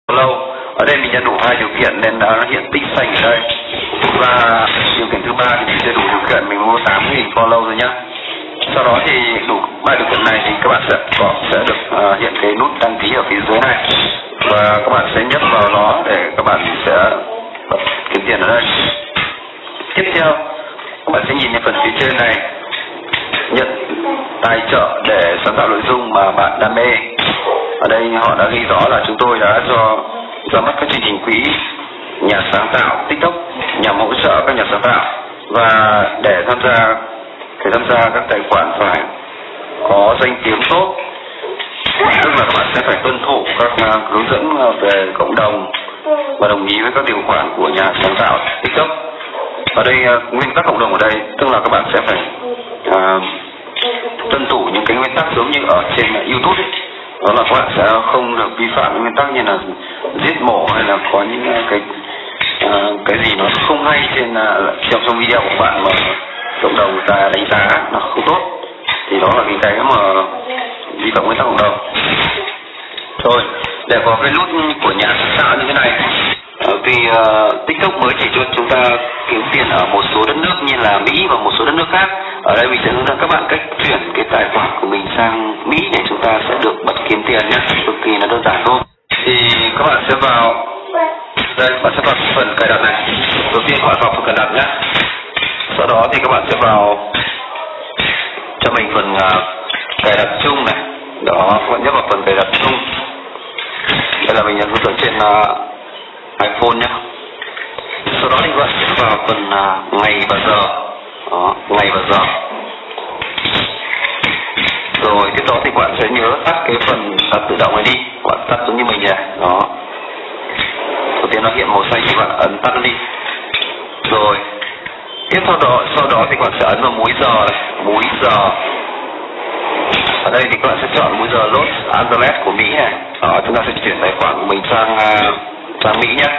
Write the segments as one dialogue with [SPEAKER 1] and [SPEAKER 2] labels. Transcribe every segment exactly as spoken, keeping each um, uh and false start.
[SPEAKER 1] lâu. Ở đây mình đã đủ hai điều kiện nên đã hiện tích xanh ở đây. Và điều kiện thứ ba thì mình sẽ đủ điều kiện mình mua tám nghìn follow rồi nhá. Sau đó thì đủ ba điều kiện này thì các bạn sẽ có sẽ được uh, hiện cái nút đăng ký ở phía dưới này và các bạn sẽ nhấp vào nó để các bạn sẽ bật kiếm tiền ở đây. Tiếp theo các bạn sẽ nhìn những phần phía trên này, nhận tài trợ để sáng tạo nội dung mà bạn đam mê. Ở đây họ đã ghi rõ là chúng tôi đã cho ra mắt các chương trình quỹ nhà sáng tạo TikTok nhằm hỗ trợ các nhà sáng tạo, và để tham gia để tham gia các tài khoản phải có danh tiếng tốt, tức là các bạn sẽ phải tuân thủ các uh, hướng dẫn về cộng đồng và đồng ý với các điều khoản của nhà sáng tạo TikTok. Ở đây uh, nguyên tắc cộng đồng ở đây tức là các bạn sẽ phải uh, tuân thủ những cái nguyên tắc giống như ở trên YouTube ấy. Đó là các bạn sẽ không được vi phạm những nguyên tắc như là giết mổ hay là có những cái uh, cái gì nó không hay trên uh, trong trong video của bạn mà cộng đồng người ta đánh giá nó không tốt, thì đó là những cái mà vi phạm nguyên tắc cộng đồng. Rồi, để có cái nút của nhà sáng tạo như thế này, vì uh, TikTok mới chỉ cho chúng ta kiếm tiền ở một số đất nước như là Mỹ và một số đất nước khác. Ở đây mình sẽ hướng dẫn các bạn cách chuyển cái tài khoản của mình sang Mỹ để chúng ta sẽ được bật kiếm tiền nhé, cực kỳ là đơn giản thôi. Thì các bạn sẽ vào đây, bạn sẽ vào phần cài đặt này. Đầu tiên các bạn vào phần cài đặt nhé. Sau đó thì các bạn sẽ vào cho mình phần uh, cài đặt chung này. Đó, các bạn nhấp vào phần cài đặt chung. Đây là mình hướng dẫn trên uh, iPhone nhé. Sau đó thì các bạn sẽ vào phần uh, ngày và giờ. Đó, ngày và giờ. Rồi tiếp đó thì các bạn sẽ nhớ tắt cái phần đặt tự động này đi. Các bạn tắt giống như mình này. Đó. Đầu tiên nó hiện màu xanh thì các bạn ấn tắt nó đi. Rồi tiếp sau đó sau đó thì các bạn sẽ ấn vào múi giờ này, múi giờ. Ở đây thì các bạn sẽ chọn múi giờ Los Angeles của Mỹ này. Đó, chúng ta sẽ chuyển tài khoản của mình sang uh, sang Mỹ nhé.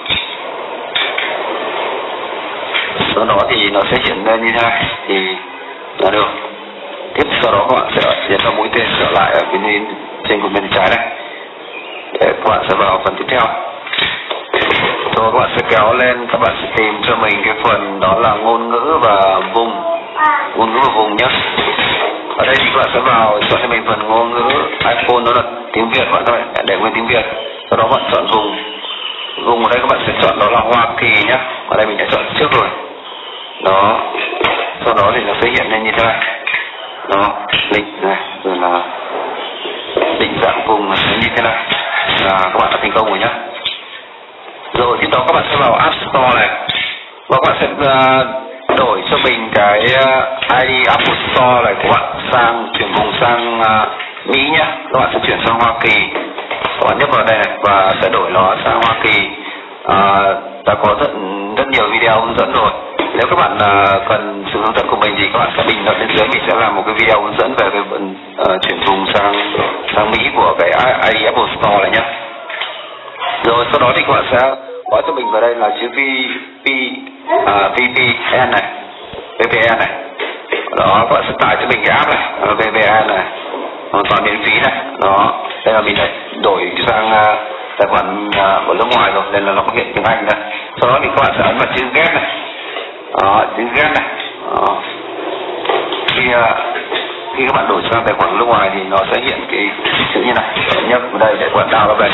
[SPEAKER 1] Sau đó thì nó sẽ hiện lên như thế này thì là được. Tiếp sau đó các bạn sẽ nhấn vào mũi tên trở lại ở bên trên cùng bên trái này để các bạn sẽ vào phần tiếp theo. Rồi các bạn sẽ kéo lên, các bạn sẽ tìm cho mình cái phần đó là ngôn ngữ và vùng, ngôn ngữ và vùng nhé. Ở đây thì các bạn sẽ vào chọn cho mình phần ngôn ngữ iPhone, đó là tiếng Việt các bạn thôi, để nguyên tiếng Việt. Sau đó các bạn chọn vùng, vùng ở đây các bạn sẽ chọn đó là Hoa Kỳ nhé. Ở đây mình đã chọn trước rồi. Đó, sau đó thì nó sẽ hiện lên như thế này. Đó, lịch này, rồi là định dạng vùng là như thế này. Là các bạn đã thành công rồi nhé. Rồi tiếp đó các bạn sẽ vào App Store này và các bạn sẽ uh, đổi cho mình cái uh, i đê Apple Store này của bạn sang chuyển vùng sang uh, Mỹ nhé. Các bạn sẽ chuyển sang Hoa Kỳ. Các bạn nhấp vào đây này và sẽ đổi nó sang Hoa Kỳ. Uh, ta có rất rất nhiều video hướng dẫn rồi. Nếu các bạn uh, cần sự hướng dẫn của mình thì các bạn sẽ bình luận bên dưới, mình sẽ làm một cái video hướng dẫn về cái phần uh, chuyển vùng sang sang Mỹ của cái i đê Apple Store này nhé. Rồi sau đó thì các bạn sẽ có cho mình vào đây là chữ V P uh, V P N này, V P N này. Đó, các bạn sẽ tải cho mình cái app này, uh, V P N này, hoàn toàn miễn phí này. Đó, đây là mình đã đổi sang uh, tài khoản uh, của nước ngoài rồi nên là nó có hiện tiếng Anh đây. Sau đó thì các bạn sẽ ấn vào chữ Get này. Đó, chữ Get này. Đó. Khi uh, khi các bạn đổi sang tài khoản nước ngoài thì nó sẽ hiện cái chữ như này. Nhấp vào đây để các bạn download về.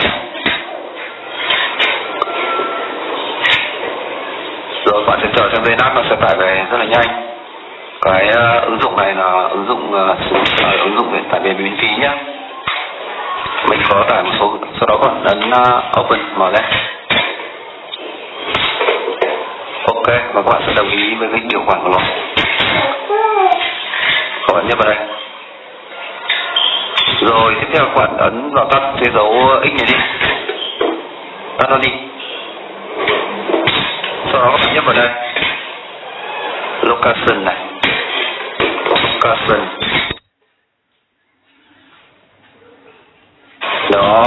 [SPEAKER 1] Rồi bạn sẽ chờ trong giây lát nó sẽ tải về rất là nhanh. Cái uh, ứng dụng này là ứng dụng uh, uh, ứng dụng để tải về miễn phí nhé. Mình có tải một số, sau đó bạn ấn uh, open mở ra. Ok, và các bạn sẽ đồng ý với cái điều khoản của nó. Các bạn nhấp vào đây. Rồi tiếp theo các bạn ấn vào tắt cái dấu X này đi. Tắt nó đi. Sau đó các bạn nhấp vào đây location này, location. Đó.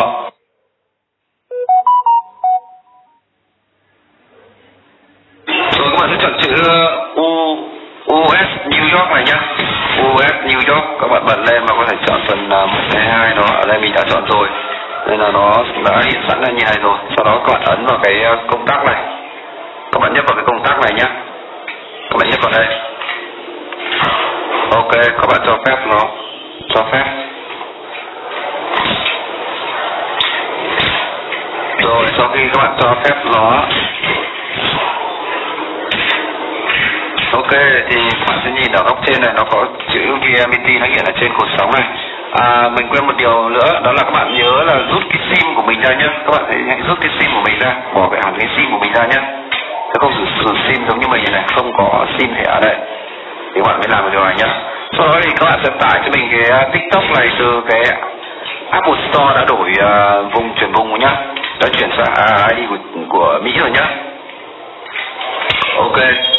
[SPEAKER 1] Rồi các bạn sẽ chọn chữ U US New York này nhá. u ét New York các bạn bật lên và có thể chọn phần một hai đó. Ở đây mình đã chọn rồi. Nên là nó đã hiện sẵn ra như này rồi. Sau đó các bạn ấn vào cái công tắc này, các bạn nhấp vào cái công tắc này nhé, các bạn nhấp vào đây. Ok, các bạn cho phép nó, cho phép. Rồi sau khi các bạn cho phép nó, ok thì các bạn sẽ nhìn ở góc trên này nó có chữ vê em e tê nó hiện ở trên cột sóng này. À, mình quên một điều nữa, đó là các bạn nhớ là rút cái sim của mình ra nhé. Các bạn hãy rút cái sim của mình ra, bỏ cái hẳn cái sim của mình ra nhé. Sẽ không sử dụng sim giống như mình này, không có sim thẻ ở đây. Thì các bạn mới làm được điều này nhé. Sau đó thì các bạn sẽ tải cho mình cái TikTok này từ cái Apple Store đã đổi uh, vùng chuyển vùng nhá, đã chuyển sang à, i đê của, của Mỹ rồi nhá. Ok.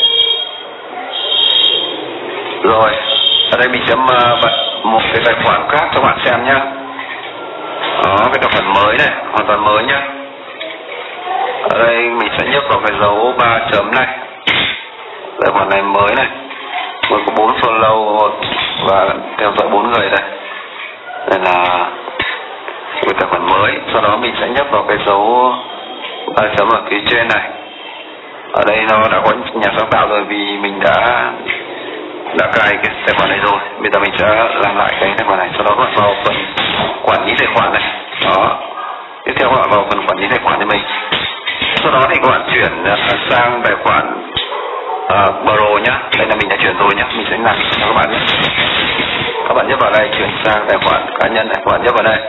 [SPEAKER 1] Rồi, ở đây mình sẽ bật một cái tài khoản khác cho bạn xem nhá. Đó, cái tài khoản mới này, hoàn toàn mới nhá. Ở đây mình sẽ nhấp vào cái dấu ba chấm này. Tài khoản này mới này, mới có bốn follow và theo dõi bốn người đây. Đây là cái tài khoản mới. Sau đó mình sẽ nhấp vào cái dấu ba chấm ở phía trên này. Ở đây nó đã có nhà sáng tạo rồi vì mình đã đã cài cái tài khoản này rồi. Bây giờ mình sẽ làm lại cái tài khoản này. Sau đó các bạn vào phần quản lý tài khoản này. Đó. Tiếp theo các bạn vào phần quản lý tài khoản cho mình. Sau đó thì các bạn chuyển sang tài khoản uh, Pro nhá. Đây là mình đã chuyển rồi nhá. Mình sẽ làm cho các bạn nhé. Các bạn nhấp vào đây, chuyển sang tài khoản cá nhân này. Các bạn nhấp vào đây.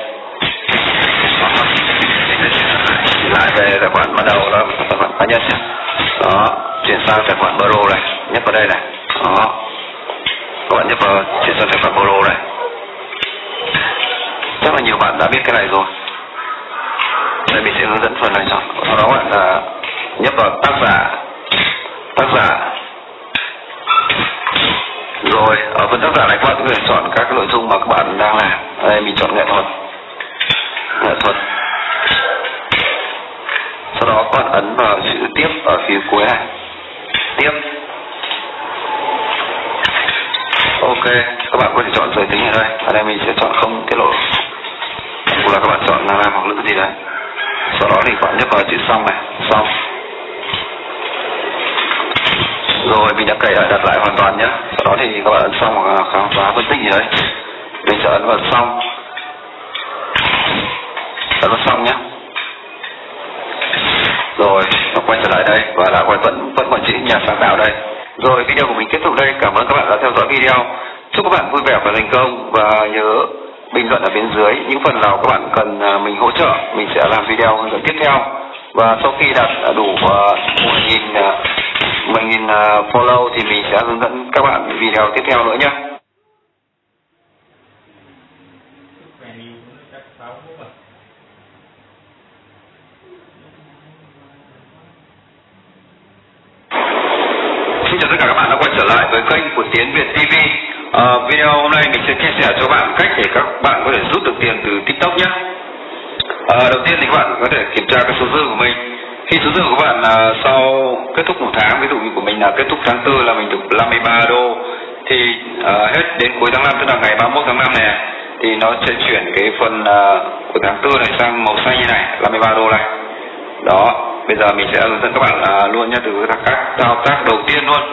[SPEAKER 1] Lại về tài khoản bắt đầu là tài khoản cá nhân nhé. Đó. Chuyển sang tài khoản Pro này. Nhấp vào đây này. Đó. Các bạn nhấp vào chuyển sang tài khoản Pro này. Chắc là nhiều bạn đã biết cái này rồi. Đây mình sẽ hướng dẫn phần này cho. Sau đó bạn là nhấp vào tác giả, tác giả. Rồi ở phần tác giả này các bạn có thể chọn các cái nội dung mà các bạn đang làm. Ở đây mình chọn nghệ thuật, nghệ thuật. Sau đó các bạn ấn vào chữ tiếp ở phía cuối này, tiếp. Ok, các bạn có thể chọn giới tính ở đây. Ở đây mình sẽ chọn không tiết lộ, hoặc là các bạn chọn là nam hoặc nữ gì đấy. Sau đó thì các bạn nhấp vào chữ xong này, xong. Rồi mình đã cài đặt lại hoàn toàn nhé. Sau đó thì các bạn ấn xong hoặc là khám phá phân tích gì đấy. Mình sẽ ấn vào xong, ấn vào xong nhé. Rồi nó quay trở lại đây và đã quay vẫn vẫn còn chữ nhà sáng tạo đây. Rồi video của mình kết thúc đây. Cảm ơn các bạn đã theo dõi video. Chúc các bạn vui vẻ và thành công, và nhớ bình luận ở bên dưới những phần nào các bạn cần mình hỗ trợ, mình sẽ làm video hướng dẫn tiếp theo. Và sau khi đạt đủ một nghìn một nghìn follow thì mình sẽ hướng dẫn các bạn video tiếp theo nữa nhé. Xin chào tất cả các bạn đã quay trở lại với kênh của Tiến Việt ti vi. À, video hôm nay mình sẽ chia sẻ cho các bạn cách để các bạn có thể rút được tiền từ TikTok nhé. À, đầu tiên thì các bạn có thể kiểm tra cái số dư của mình. Khi số dư của các bạn là sau kết thúc một tháng, ví dụ như của mình là kết thúc tháng tư là mình được năm mươi ba đô, thì à, hết đến cuối tháng năm, tức là ngày ba mươi mốt tháng năm này, thì nó sẽ chuyển cái phần à, của tháng tư này sang màu xanh như này, năm mươi ba đô này. Đó, bây giờ mình sẽ hướng dẫn các bạn à, luôn nhé, từ các thao tác đầu tiên luôn.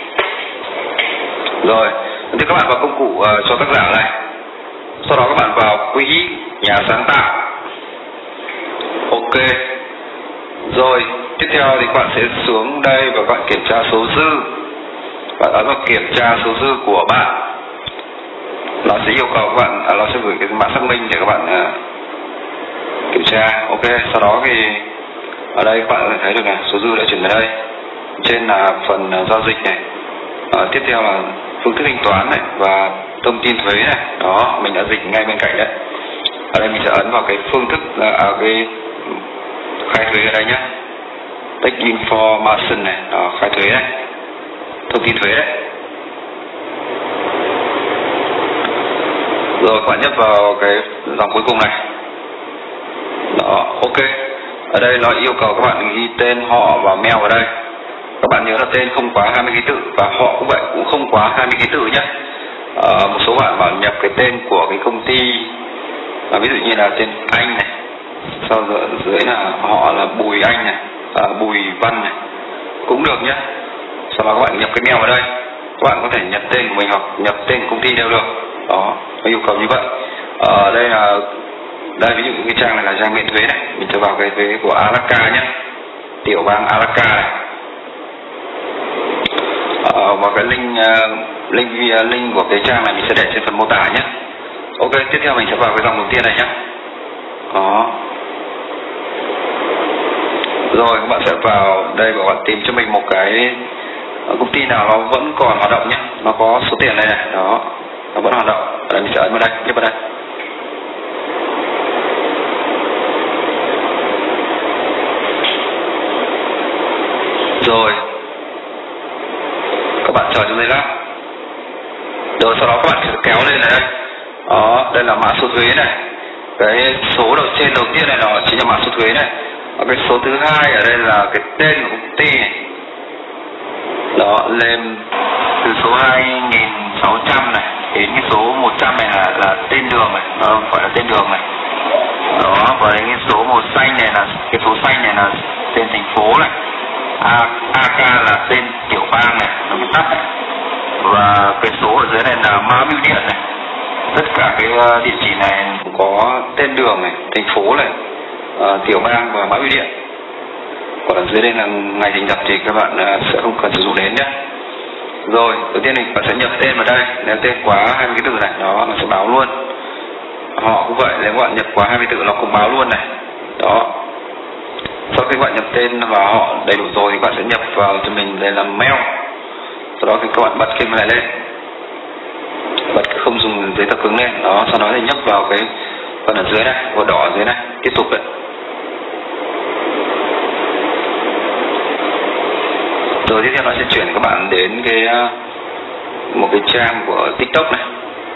[SPEAKER 1] Rồi, thì các bạn vào công cụ uh, cho tác giả này. Sau đó các bạn vào quỹ nhà sáng tạo. Ok. Rồi, tiếp theo thì các bạn sẽ xuống đây và các bạn kiểm tra số dư. Bạn ấn vào kiểm tra số dư của bạn. Nó sẽ yêu cầu các bạn, à, nó sẽ gửi cái mã xác minh để các bạn uh, kiểm tra. Ok, sau đó thì ở đây các bạn có thể thấy được này, số dư đã chuyển về đây. Trên là phần uh, giao dịch này. À, tiếp theo là phương thức thanh toán này và thông tin thuế này. Đó, mình đã dịch ngay bên cạnh đấy. Ở đây mình sẽ ấn vào cái phương thức à, cái khai thuế ở đây nhé, take information này. Đó, khai thuế này, thông tin thuế đấy. Rồi các bạn nhấp vào cái dòng cuối cùng này. Đó, ok. Ở đây nó yêu cầu các bạn ghi tên, họ và mail vào đây. Các bạn nhớ là tên không quá hai mươi ký tự và họ cũng vậy, cũng không quá hai mươi ký tự nhé. À, một số bạn bảo nhập cái tên của cái công ty, à, ví dụ như là tên Anh này, sau đó ở dưới là họ là Bùi Anh này, à, Bùi Văn này cũng được nhé. Sau đó các bạn nhập cái mail vào đây, các bạn có thể nhập tên của mình hoặc nhập tên của công ty đều được. Đó, có yêu cầu như vậy. Ở đây là đây, ví dụ cái trang này là trang miễn thuế này, mình sẽ vào cái thuế của Alaska nhé, tiểu bang Alaska này. Ờ, và cái link uh, link link của cái trang này mình sẽ để trên phần mô tả nhé. Ok, tiếp theo mình sẽ vào cái dòng đầu tiên này nhé. Đó. Rồi các bạn sẽ vào đây và các bạn tìm cho mình một cái công ty nào nó vẫn còn hoạt động nhé, nó có số tiền này này, đó, nó vẫn hoạt động. Đây mình sẽ ấn vào đây, nhấp vào đây. Rồi các bạn chờ trong giây lát. Rồi sau đó các bạn sẽ kéo lên này đây. Đó, đây là mã số thuế này. Cái số đầu trên đầu tiên này nó chính là mã số thuế này. Và cái số thứ hai ở đây là cái tên của công ty này. Đó, lên từ số hai nghìn sáu trăm này đến cái số một trăm này là, là tên đường này, nó gọi là tên đường này. Đó, và cái số màu xanh này là cái số xanh này là tên thành phố này. A, AK là tên tiểu bang này, nó viết tắt này. Và cái số ở dưới này là mã bưu điện này. Tất cả cái địa chỉ này cũng có tên đường này, thành phố này, uh, tiểu bang và mã bưu điện. Còn ở dưới đây là ngày thành lập thì các bạn uh, sẽ không cần sử dụng đến nhé. Rồi, đầu tiên thì bạn sẽ nhập tên vào đây. Nếu tên quá hai mươi cái từ này, đó, nó sẽ báo luôn. Họ cũng vậy, nếu các bạn nhập quá hai mươi từ nó cũng báo luôn này. Đó. Sau khi các bạn nhập tên và họ đầy đủ rồi thì các bạn sẽ nhập vào cho mình đây là mail. Sau đó thì các bạn bật cái này lên, bật cái không dùng giấy tờ cứng lên. Đó, sau đó thì nhấp vào cái phần ở dưới này, màu đỏ ở dưới này, tiếp tục đấy. Rồi tiếp theo nó sẽ chuyển các bạn đến cái một cái trang của TikTok này.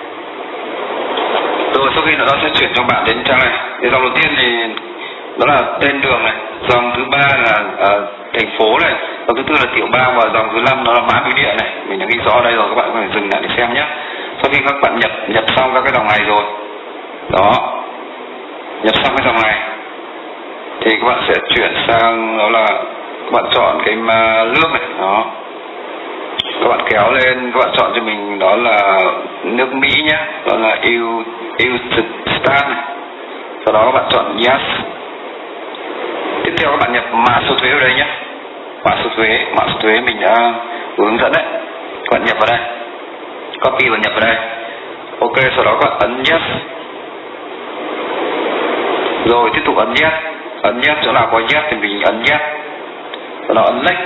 [SPEAKER 1] Rồi sau khi nó sẽ chuyển cho bạn đến trang này. Thì dòng đầu tiên thì đó là tên đường này, dòng thứ ba là uh, thành phố này, dòng thứ tư là tiểu bang và dòng thứ năm đó là mã bưu điện này. Mình đã ghi rõ ở đây rồi, các bạn có thể dừng lại để xem nhé. Sau khi các bạn nhập nhập xong các cái dòng này rồi, đó, nhập xong cái dòng này thì các bạn sẽ chuyển sang đó là các bạn chọn cái nước này, đó, các bạn kéo lên, các bạn chọn cho mình đó là nước Mỹ nhé, đó là EU EU Stat này. Sau đó các bạn chọn yes. Tiếp theo các bạn nhập mã số thuế vào đây nhé. Mã số thuế, mã số thuế mình đã hướng dẫn đấy. Các bạn nhập vào đây, copy và nhập vào đây. Ok, sau đó các bạn ấn yes. Rồi tiếp tục ấn yes, ấn yes chỗ nào có yes thì mình ấn yes. Sau đó ấn next.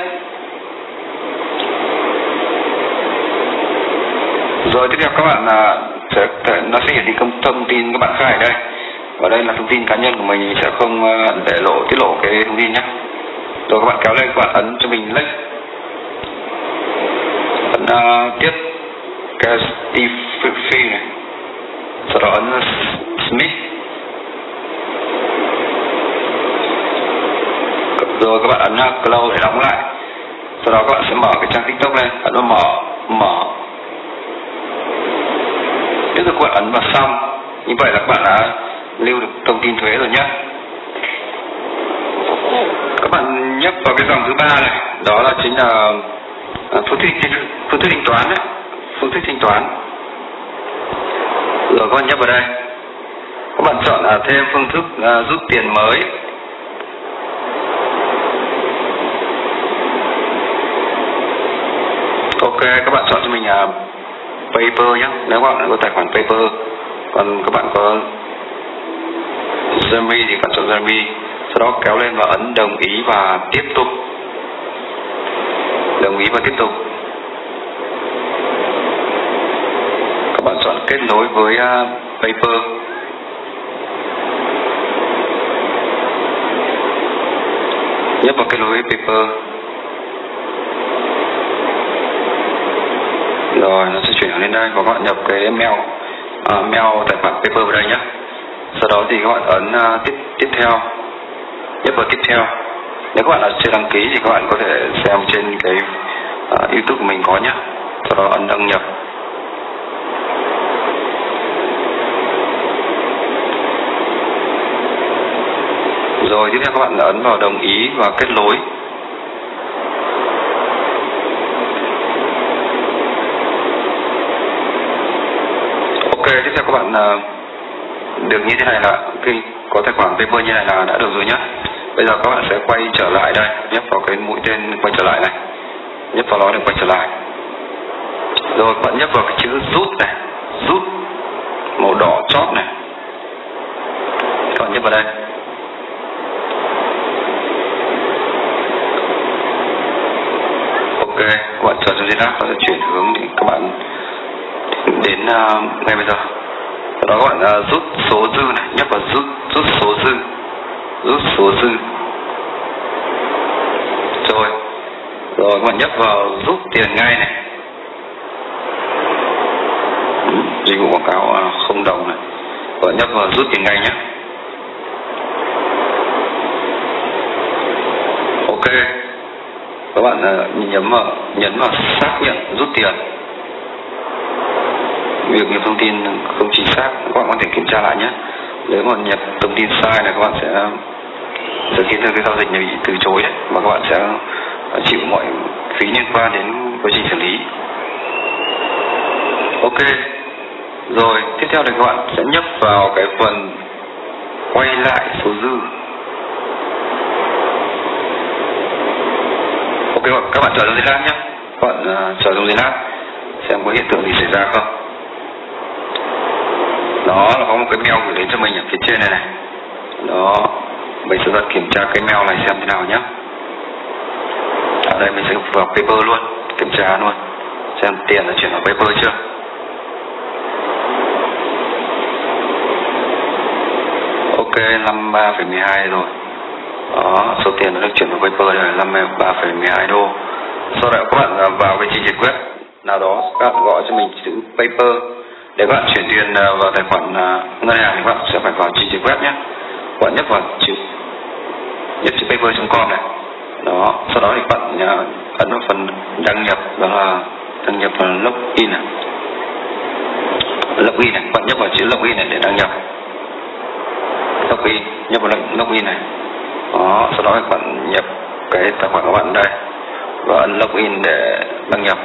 [SPEAKER 1] Rồi tiếp theo các bạn là sẽ nó sẽ hiển thị thông, thông tin các bạn khai ở đây. Ở đây là thông tin cá nhân của mình, mình sẽ không để lộ tiết lộ cái thông tin nhé. Rồi các bạn kéo lên, các bạn ấn cho mình next. Ấn uh, tiếp cái Steve này. Sau đó ấn Smith. Rồi các bạn ấn close để đóng lại. Sau đó các bạn sẽ mở cái trang TikTok lên, ấn vào mở, mở. Tiếp tục các bạn ấn vào xong. Như vậy là các bạn đã lưu được thông tin thuế rồi nhé. Các bạn nhấp vào cái dòng thứ ba này, đó là chính là phương thức phương thức thanh toán đấy, phương thức thanh toán. Rồi các bạn nhấp vào đây, các bạn chọn là thêm phương thức uh, rút tiền mới. Ok, các bạn chọn cho mình là uh, Paper nhé, nếu các bạn có tài khoản Paper. Còn các bạn có Jeremy thì các bạn chọn Jeremy. Sau đó kéo lên và ấn đồng ý và tiếp tục. Đồng ý và tiếp tục. Các bạn chọn kết nối với uh, Paper. Nhấp vào kết nối với Paper. Rồi nó sẽ chuyển lên đây và các bạn nhập cái mail uh, mail tài khoản Paper vào đây nhé. Sau đó thì các bạn ấn uh, tiếp tiếp theo, nhấp vào tiếp theo. Nếu các bạn là chưa đăng ký thì các bạn có thể xem trên cái uh, YouTube của mình có nhé. Sau đó ấn đăng nhập. Rồi tiếp theo các bạn ấn vào đồng ý và kết nối. Ok, tiếp theo các bạn uh, được như thế này là khi có tài khoản Paper như này là đã được rồi nhé. Bây giờ các bạn sẽ quay trở lại đây, nhấp vào cái mũi tên quay trở lại này, nhấp vào nó để quay trở lại. Rồi các bạn nhấp vào cái chữ rút này, rút màu đỏ chót này, các bạn nhấp vào đây. Ok, các bạn chờ cho giây lát, nó sẽ chuyển hướng thì các bạn đến uh, ngay bây giờ. Sau đó các bạn uh, rút số dư này, nhấp vào rút rút số dư, rút số dư. Rồi, rồi các bạn nhấp vào rút tiền ngay này. Dịch vụ quảng cáo uh, không đồng này. Các bạn nhấp vào rút tiền ngay nhé. Ok. Các bạn uh, nhấn vào nhấn vào xác nhận rút tiền. Việc nhập thông tin không chính xác các bạn có thể kiểm tra lại nhé. Nếu mà nhập thông tin sai này các bạn sẽ sẽ khiến cho cái giao dịch này bị từ chối đấy, và các bạn sẽ chịu mọi phí liên quan đến quá trình xử lý. Ok. Rồi tiếp theo thì các bạn sẽ nhấp vào cái phần quay lại số dư. Ok, các bạn chờ trong giây lát nhé. Các bạn uh, chờ trong giây lát xem có hiện tượng gì xảy ra không. Đó là có một cái mail gửi đến cho mình ở phía trên này này. Đó, mình sẽ kiểm tra cái mail này xem thế nào nhé. Ở đây mình sẽ vào Paper luôn, kiểm tra luôn xem tiền đã chuyển vào Paper chưa. Ok, năm mươi ba phẩy mười hai rồi. Đó, số tiền đã được chuyển vào Paper là năm mươi ba phẩy mười hai đô. Sau đó các bạn vào cái trình duyệt web nào đó, các bạn gọi cho mình chữ Paper. Để các bạn chuyển tiền vào tài khoản ngân hàng thì các bạn sẽ phải vào trình duyệt web nhé. Các bạn nhấp vào chữ nhập chữ paper chấm com này. Đó, sau đó thì các bạn ấn vào phần đăng nhập, đó là đăng nhập vào login này. Login này, các bạn nhấp vào chữ login này để đăng nhập. Login, nhấp vào login này. Đó, sau đó các bạn nhập cái tài khoản của bạn đây và ấn login để đăng nhập.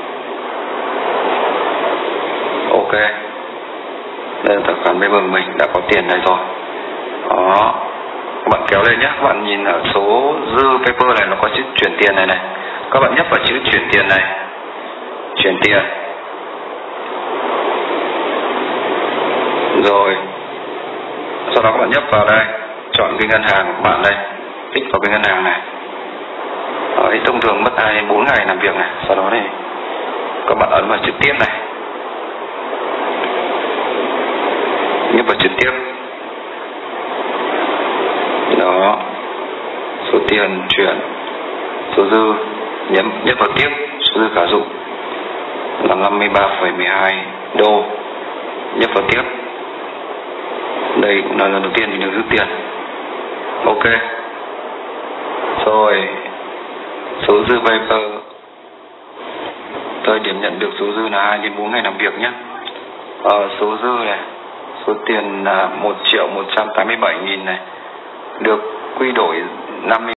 [SPEAKER 1] Ok, đây là tài khoản Paper của mình đã có tiền đây rồi. Đó, các bạn kéo lên nhé. Các bạn nhìn ở số dư Paper này nó có chữ chuyển tiền này này. Các bạn nhấp vào chữ chuyển tiền này, chuyển tiền. Rồi, sau đó các bạn nhấp vào đây, chọn cái ngân hàng của bạn đây, tích vào cái ngân hàng này. Đấy, thông thường mất hai đến bốn ngày làm việc này. Sau đó thì các bạn ấn vào chữ tiếp này, nhấp vào chữ tiếp. Đó, số tiền chuyển, số dư, nhấn nhấp vào tiếp, số dư khả dụng là năm mươi ba phẩy mười hai đô, nhấp vào tiếp. Đây cũng là lần đầu tiên mình được rút tiền. Ok. Rồi, số dư Paper, thời điểm nhận được số dư là hai đến bốn ngày làm việc nhé. Ờ, số dư này, số tiền là một triệu một trăm tám mươi bảy nghìn này, được quy đổi năm mươi